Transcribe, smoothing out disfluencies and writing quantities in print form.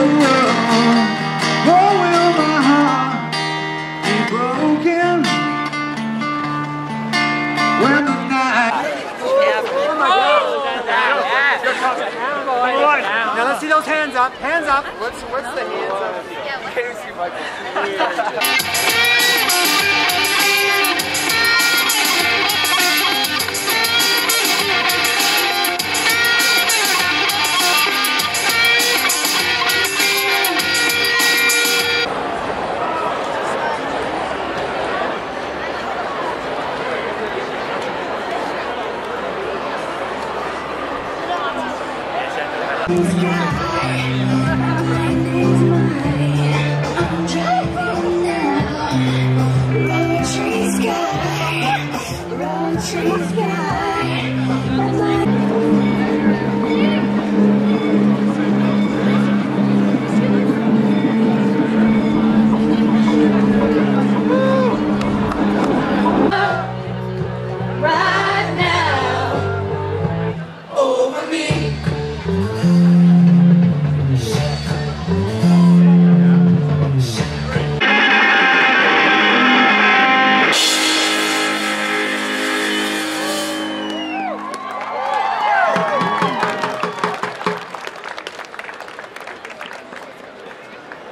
Oh, will my heart be broken when the night? Oh my God! Now let's see those hands up. Hands up. What's the hands up? Can't even see Michael. Yeah.